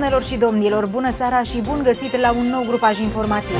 Doamnelor și domnilor, bună seara și bun găsit la un nou grupaj informativ.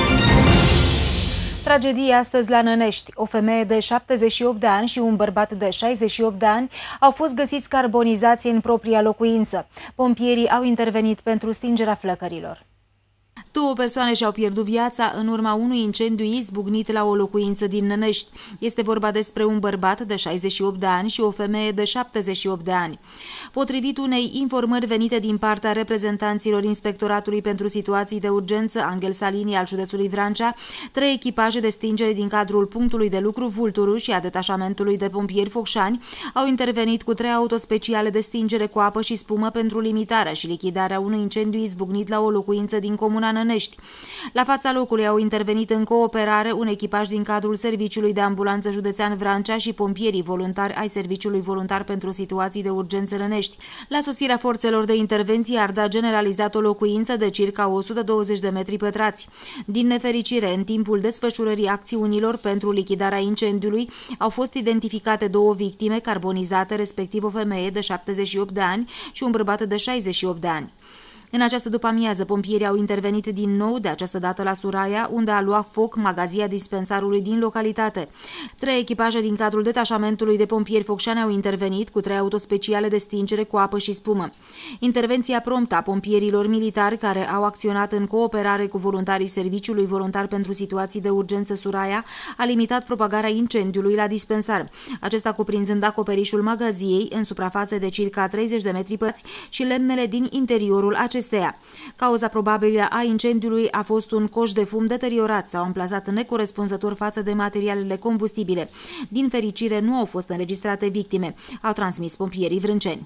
Tragedie astăzi la Nănești. O femeie de 78 de ani și un bărbat de 68 de ani au fost găsiți carbonizați în propria locuință. Pompierii au intervenit pentru stingerea flăcărilor. Două persoane și-au pierdut viața în urma unui incendiu izbucnit la o locuință din Nănești. Este vorba despre un bărbat de 68 de ani și o femeie de 78 de ani. Potrivit unei informări venite din partea reprezentanților Inspectoratului pentru Situații de Urgență Angel Salini al județului Vrancea, 3 echipaje de stingere din cadrul punctului de lucru Vulturu și a detașamentului de pompieri Focșani au intervenit cu 3 autospeciale de stingere cu apă și spumă pentru limitarea și lichidarea unui incendiu izbucnit la o locuință din comuna Nănești. La fața locului au intervenit în cooperare un echipaj din cadrul Serviciului de Ambulanță Județean Vrancea și pompierii voluntari ai Serviciului Voluntar pentru Situații de Urgență Nănești. La sosirea forțelor de intervenție arda generalizat o locuință de circa 120 de metri pătrați. Din nefericire, în timpul desfășurării acțiunilor pentru lichidarea incendiului, au fost identificate 2 victime carbonizate, respectiv o femeie de 78 de ani și un bărbat de 68 de ani. În această după-amiază, pompierii au intervenit din nou, de această dată la Suraia, unde a luat foc magazia dispensarului din localitate. 3 echipaje din cadrul detașamentului de pompieri Focșani au intervenit cu 3 autospeciale de stingere cu apă și spumă. Intervenția promptă a pompierilor militari, care au acționat în cooperare cu voluntarii Serviciului Voluntar pentru Situații de Urgență Suraia, a limitat propagarea incendiului la dispensar, acesta cuprinzând acoperișul magaziei în suprafață de circa 30 de metri pătrați și lemnele din interiorul acesteia. Cauza probabilă a incendiului a fost un coș de fum deteriorat sau amplasat necorespunzător față de materialele combustibile. Din fericire, nu au fost înregistrate victime, au transmis pompierii vrânceni.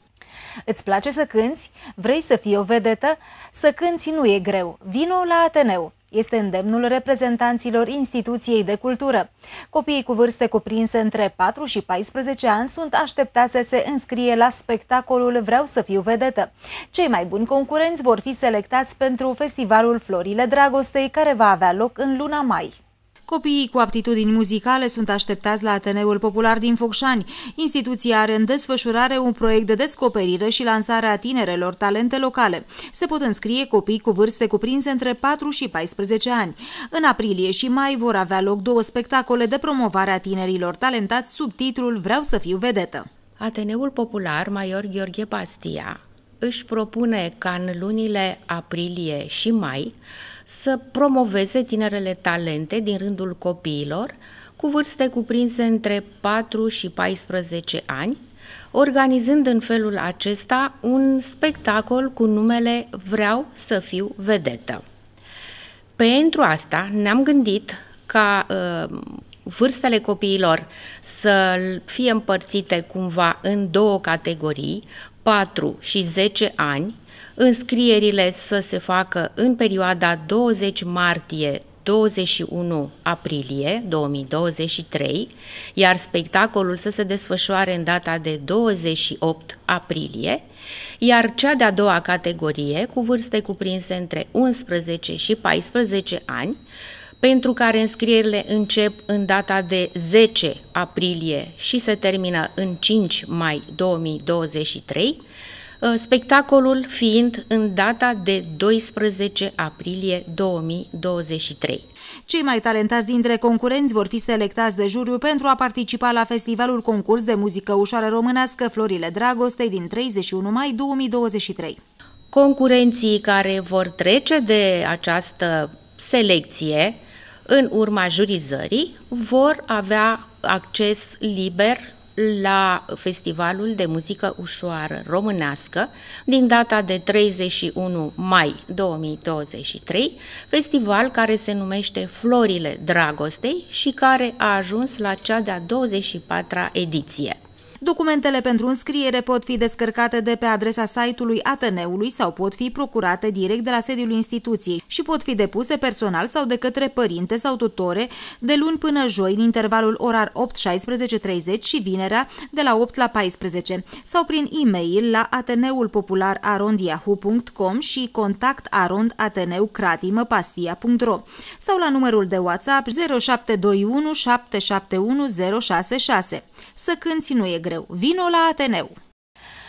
Îți place să cânți? Vrei să fii o vedetă? Să cânți nu e greu. Vino la Ateneu. Este îndemnul reprezentanților instituției de cultură. Copiii cu vârste cuprinse între 4 și 14 ani sunt așteptați să se înscrie la spectacolul Vreau să fiu vedetă. Cei mai buni concurenți vor fi selectați pentru festivalul Florile Dragostei, care va avea loc în luna mai. Copiii cu aptitudini muzicale sunt așteptați la Ateneul Popular din Focșani. Instituția are în desfășurare un proiect de descoperire și lansare a tinerelor talente locale. Se pot înscrie copii cu vârste cuprinse între 4 și 14 ani. În aprilie și mai vor avea loc 2 spectacole de promovare a tinerilor talentați sub titlul Vreau să fiu vedetă. Ateneul Popular Major Gheorghe Pastia își propune ca în lunile aprilie și mai să promoveze tinerele talente din rândul copiilor cu vârste cuprinse între 4 și 14 ani, organizând în felul acesta un spectacol cu numele Vreau să fiu vedetă. Pentru asta ne-am gândit ca vârstele copiilor să fie împărțite cumva în 2 categorii, 4 și 10 ani, înscrierile să se facă în perioada 20 martie-21 aprilie 2023, iar spectacolul să se desfășoare în data de 28 aprilie, iar cea de-a 2-a categorie, cu vârste cuprinse între 11 și 14 ani, pentru care înscrierile încep în data de 10 aprilie și se termină în 5 mai 2023, spectacolul fiind în data de 12 aprilie 2023. Cei mai talentați dintre concurenți vor fi selectați de juriu pentru a participa la festivalul concurs de muzică ușoară românească Florile Dragostei din 31 mai 2023. Concurenții care vor trece de această selecție în urma jurizării vor avea acces liber la Festivalul de Muzică Ușoară Românească din data de 31 mai 2023, festival care se numește Florile Dragostei și care a ajuns la cea de-a 24-a ediție. Documentele pentru înscriere pot fi descărcate de pe adresa site-ului Ateneului sau pot fi procurate direct de la sediul instituției și pot fi depuse personal sau de către părinte sau tutore de luni până joi în intervalul orar 8-16:30 și vinerea de la 8 la 14 sau prin e-mail la ateneulpopular@yahoo.com și contact@ateneucratimăpastia.ro sau la numărul de WhatsApp 0721 771 066. Să cânți nu e greu. Vino la Ateneu!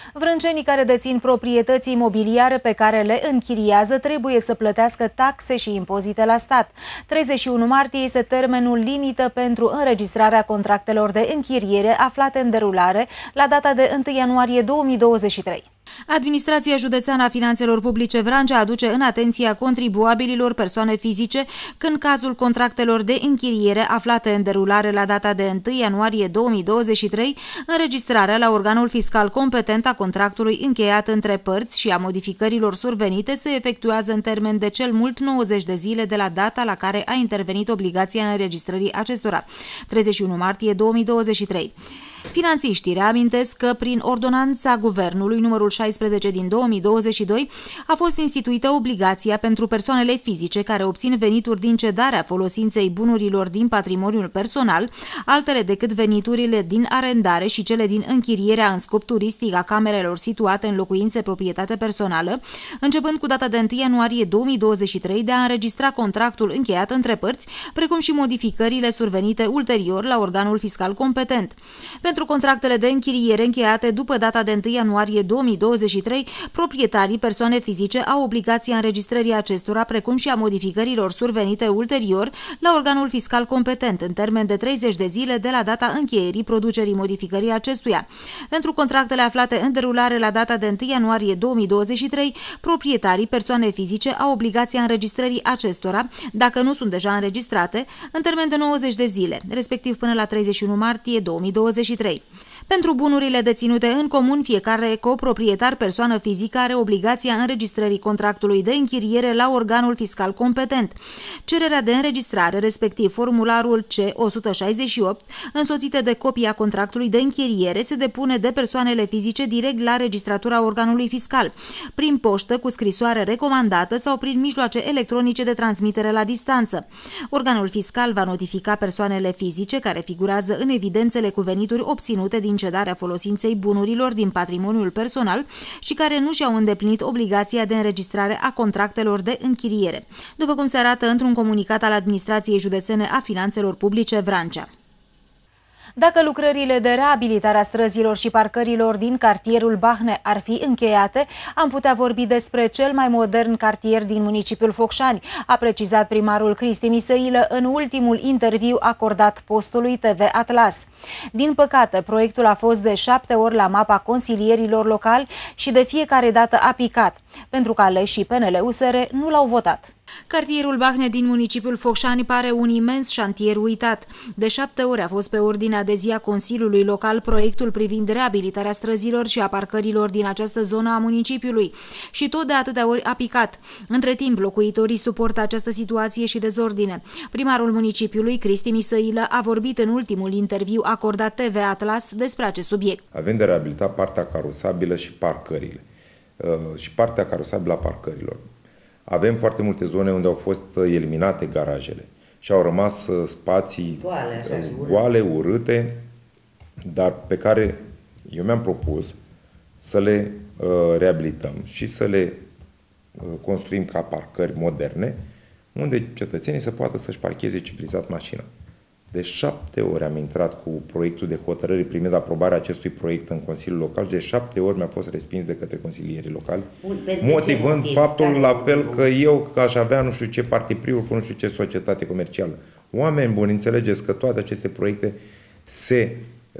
Vrâncenii care dețin proprietăți imobiliare pe care le închiriază trebuie să plătească taxe și impozite la stat. 31 martie este termenul limită pentru înregistrarea contractelor de închiriere aflate în derulare la data de 1 ianuarie 2023. Administrația Județeană a Finanțelor Publice Vrancea aduce în atenția contribuabililor persoane fizice că în cazul contractelor de închiriere aflate în derulare la data de 1 ianuarie 2023, înregistrarea la organul fiscal competent a contractului încheiat între părți și a modificărilor survenite se efectuează în termen de cel mult 90 de zile de la data la care a intervenit obligația înregistrării acestora, 31 martie 2023. Finanțiștii reamintesc că prin ordonanța Guvernului numărul 16 din 2022 a fost instituită obligația pentru persoanele fizice care obțin venituri din cedarea folosinței bunurilor din patrimoniul personal, altele decât veniturile din arendare și cele din închirierea în scop turistic a camerelor situate în locuințe proprietate personală, începând cu data de 1 ianuarie 2023 de a înregistra contractul încheiat între părți, precum și modificările survenite ulterior la organul fiscal competent. Pentru contractele de închiriere încheiate după data de 1 ianuarie 2023, proprietarii persoane fizice au obligația înregistrării acestora, precum și a modificărilor survenite ulterior la organul fiscal competent, în termen de 30 de zile de la data încheierii producerii modificării acestuia. Pentru contractele aflate în derulare la data de 1 ianuarie 2023, proprietarii persoane fizice au obligația înregistrării acestora, dacă nu sunt deja înregistrate, în termen de 90 de zile, respectiv până la 31 martie 2023. Pentru bunurile deținute în comun, fiecare coproprietar persoană fizică are obligația înregistrării contractului de închiriere la organul fiscal competent. Cererea de înregistrare, respectiv formularul C168, însoțite de copia contractului de închiriere, se depune de persoanele fizice direct la registratura organului fiscal, prin poștă cu scrisoare recomandată sau prin mijloace electronice de transmitere la distanță. Organul fiscal va notifica persoanele fizice care figurează în evidențele cu venituri obținute din cedarea folosinței bunurilor din patrimoniul personal și care nu și-au îndeplinit obligația de înregistrare a contractelor de închiriere, după cum se arată într-un comunicat al Administrației Județene a Finanțelor Publice Vrancea. Dacă lucrările de reabilitare a străzilor și parcărilor din cartierul Bahne ar fi încheiate, am putea vorbi despre cel mai modern cartier din municipiul Focșani, a precizat primarul Cristi Misăilă în ultimul interviu acordat postului TV Atlas. Din păcate, proiectul a fost de 7 ori la mapa consilierilor locali și de fiecare dată a picat, pentru că aleșii PNL-USR nu l-au votat. Cartierul Bahne din municipiul Focșani pare un imens șantier uitat. De 7 ori a fost pe ordinea de zi a Consiliului Local proiectul privind reabilitarea străzilor și a parcărilor din această zonă a municipiului și tot de atâtea ori a picat. Între timp, locuitorii suportă această situație și dezordine. Primarul municipiului, Cristi Misăilă, a vorbit în ultimul interviu acordat TV Atlas despre acest subiect. Avem de reabilitat partea carosabilă și parcările și partea carosabilă a parcărilor. Avem foarte multe zone unde au fost eliminate garajele și au rămas spații goale, urâte, dar pe care eu mi-am propus să le reabilităm și să le construim ca parcări moderne, unde cetățenii să poată să-și parcheze civilizat mașina. De 7 ori am intrat cu proiectul de hotărâre primind aprobarea acestui proiect în Consiliul Local și de 7 ori mi-a fost respins de către consilierii locali, motivând faptul la fel că eu aș avea nu știu ce partipriuri cu nu știu ce societate comercială. Oameni buni, înțelegeți că toate aceste proiecte se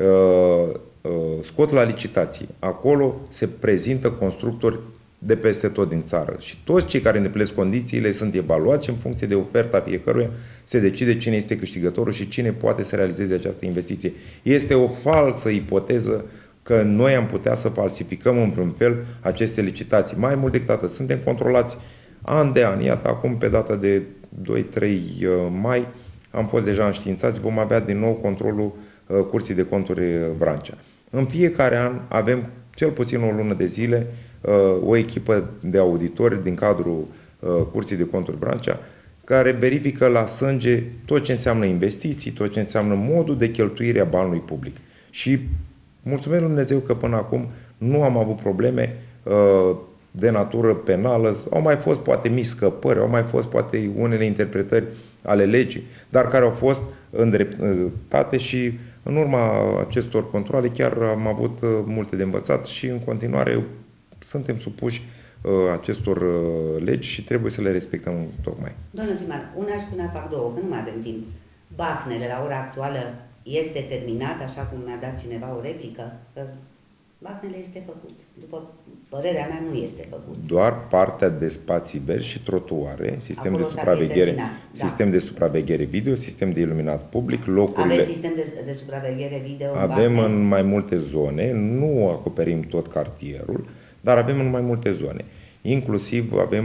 scot la licitații. Acolo se prezintă constructori de peste tot din țară și toți cei care îndeplinesc condițiile sunt evaluați și în funcție de oferta fiecăruia se decide cine este câștigătorul și cine poate să realizeze această investiție. Este o falsă ipoteză că noi am putea să falsificăm în vreun fel aceste licitații. Mai mult decât atât, suntem controlați an de an. Iată, acum pe data de 2-3 mai am fost deja înștiințați, vom avea din nou controlul Curții de Conturi Vrancea. În fiecare an avem cel puțin o lună de zile o echipă de auditori din cadrul Curții de Conturi Vrancea care verifică la sânge tot ce înseamnă investiții, tot ce înseamnă modul de cheltuire a banului public. Și mulțumesc Lui Dumnezeu că până acum nu am avut probleme de natură penală, au mai fost poate mici scăpări, au mai fost poate unele interpretări ale legii, dar care au fost îndreptate și În urma acestor controale chiar am avut multe de învățat și în continuare suntem supuși acestor legi și trebuie să le respectăm tocmai. Domnul primar, una și până fac două, că nu mai avem timp. Bahnele la ora actuală este terminat, așa cum mi-a dat cineva o replică, că Bahnele este făcut. După părerea mea, nu este făcut. Doar partea de spații verzi și trotuare, sistem Acolo de supraveghere, da. sistem de supraveghere video, sistem de iluminat public, locurile. Aveți sistem de supraveghere video? Avem în mai multe zone, nu acoperim tot cartierul, dar avem în mai multe zone. Inclusiv avem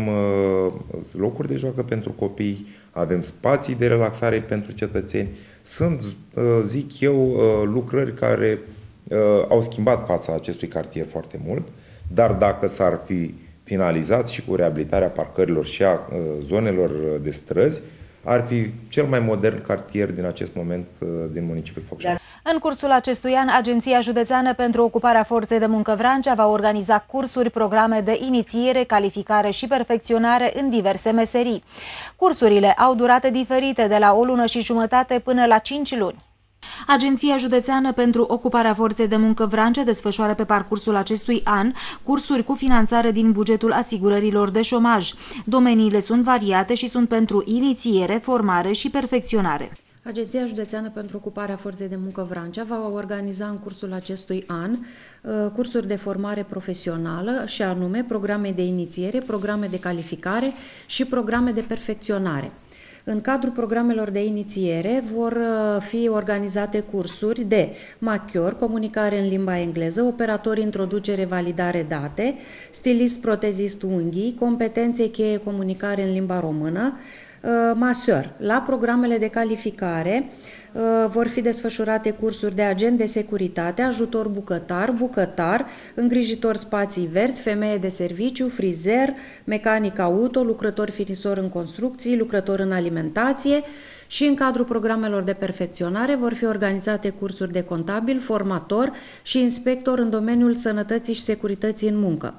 locuri de joacă pentru copii, avem spații de relaxare pentru cetățeni. Sunt, zic eu, lucrări care au schimbat fața acestui cartier foarte mult, dar dacă s-ar fi finalizat și cu reabilitarea parcărilor și a zonelor de străzi, ar fi cel mai modern cartier din acest moment din municipiul Focșani. În cursul acestui an, Agenția Județeană pentru Ocuparea Forței de Muncă Vrancea va organiza cursuri, programe de inițiere, calificare și perfecționare în diverse meserii. Cursurile au durate diferite, de la o lună și jumătate până la 5 luni. Agenția Județeană pentru Ocuparea Forței de Muncă Vrancea desfășoară pe parcursul acestui an cursuri cu finanțare din bugetul asigurărilor de șomaj. Domeniile sunt variate și sunt pentru inițiere, formare și perfecționare. Agenția Județeană pentru Ocuparea Forței de Muncă Vrancea va organiza în cursul acestui an cursuri de formare profesională și anume programe de inițiere, programe de calificare și programe de perfecționare. În cadrul programelor de inițiere vor fi organizate cursuri de machior, comunicare în limba engleză, operator introducere, validare date, stilist, protezist unghii, competențe cheie, comunicare în limba română, maseur. La programele de calificare vor fi desfășurate cursuri de agent de securitate, ajutor bucătar, îngrijitor spații verzi, femeie de serviciu, frizer, mecanic auto, lucrător finisor în construcții, lucrător în alimentație și în cadrul programelor de perfecționare vor fi organizate cursuri de contabil, formator și inspector în domeniul sănătății și securității în muncă.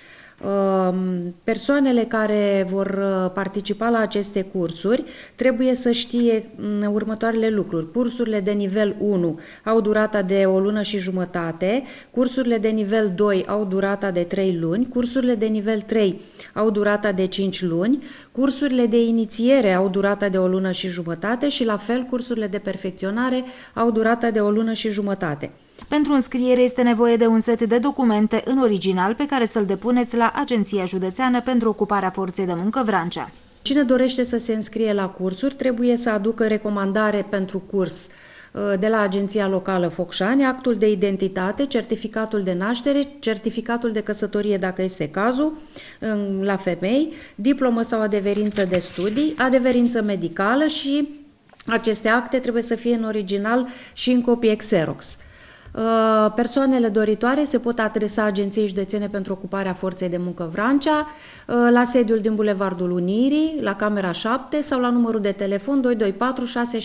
Persoanele care vor participa la aceste cursuri trebuie să știe următoarele lucruri. Cursurile de nivel 1 au durata de o lună și jumătate, cursurile de nivel 2 au durata de 3 luni, cursurile de nivel 3 au durata de 5 luni, cursurile de inițiere au durata de o lună și jumătate și la fel cursurile de perfecționare au durata de o lună și jumătate. Pentru înscriere este nevoie de un set de documente în original pe care să-l depuneți la Agenția Județeană pentru Ocuparea Forței de Muncă Vrancea. Cine dorește să se înscrie la cursuri trebuie să aducă recomandare pentru curs de la Agenția Locală Focșani, actul de identitate, certificatul de naștere, certificatul de căsătorie dacă este cazul la femei, diplomă sau adeverință de studii, adeverință medicală și aceste acte trebuie să fie în original și în copie Xerox. Persoanele doritoare se pot adresa Agenției Județene pentru Ocuparea Forței de Muncă Vrancea, la sediul din Bulevardul Unirii, la camera 7 sau la numărul de telefon 224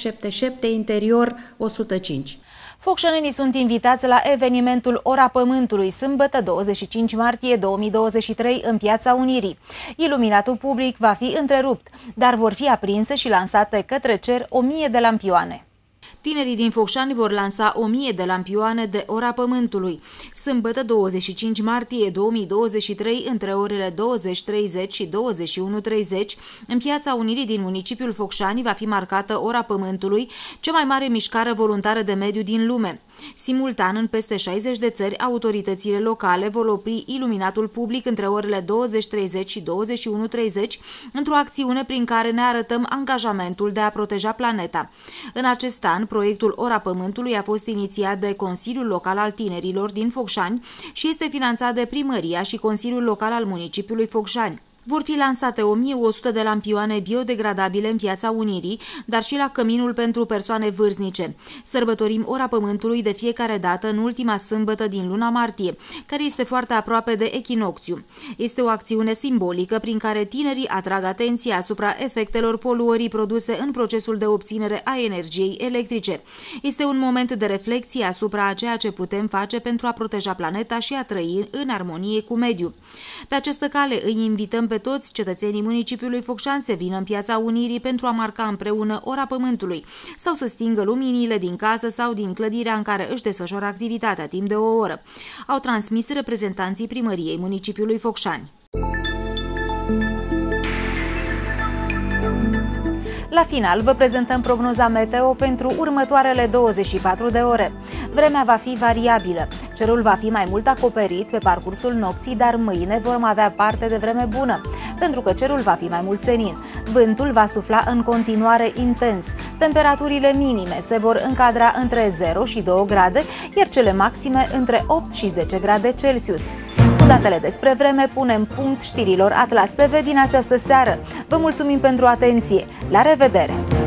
677 interior 105. Focșănenii sunt invitați la evenimentul Ora Pământului, sâmbătă 25 martie 2023 în Piața Unirii. Iluminatul public va fi întrerupt, dar vor fi aprinse și lansate către cer 1000 de lampioane. Tinerii din Focșani vor lansa 1000 de lampioane de Ora Pământului. Sâmbătă 25 martie 2023, între orele 20:30 și 21:30, în Piața Unirii din municipiul Focșani va fi marcată Ora Pământului, cea mai mare mișcare voluntară de mediu din lume. Simultan, în peste 60 de țări, autoritățile locale vor opri iluminatul public între orele 20:30 și 21:30, într-o acțiune prin care ne arătăm angajamentul de a proteja planeta. În acest an, proiectul Ora Pământului a fost inițiat de Consiliul Local al Tinerilor din Focșani și este finanțat de Primăria și Consiliul Local al municipiului Focșani. Vor fi lansate 1100 de lampioane biodegradabile în Piața Unirii, dar și la căminul pentru persoane vârstnice. Sărbătorim Ora Pământului de fiecare dată în ultima sâmbătă din luna martie, care este foarte aproape de echinocțiu. Este o acțiune simbolică prin care tinerii atrag atenția asupra efectelor poluării produse în procesul de obținere a energiei electrice. Este un moment de reflexie asupra a ceea ce putem face pentru a proteja planeta și a trăi în armonie cu mediul. Pe această cale îi invităm pe toți cetățenii municipiului Focșani să vină în Piața Unirii pentru a marca împreună ora pământului sau să stingă luminile din casă sau din clădirea în care își desfășoară activitatea timp de o oră, au transmis reprezentanții primăriei municipiului Focșani. La final, vă prezentăm prognoza meteo pentru următoarele 24 de ore. Vremea va fi variabilă. Cerul va fi mai mult acoperit pe parcursul nopții, dar mâine vom avea parte de vreme bună, pentru că cerul va fi mai mult senin. Vântul va sufla în continuare intens. Temperaturile minime se vor încadra între 0 și 2 grade, iar cele maxime între 8 și 10 grade Celsius. Cu datele despre vreme punem punct știrilor Atlas TV din această seară. Vă mulțumim pentru atenție. La revedere!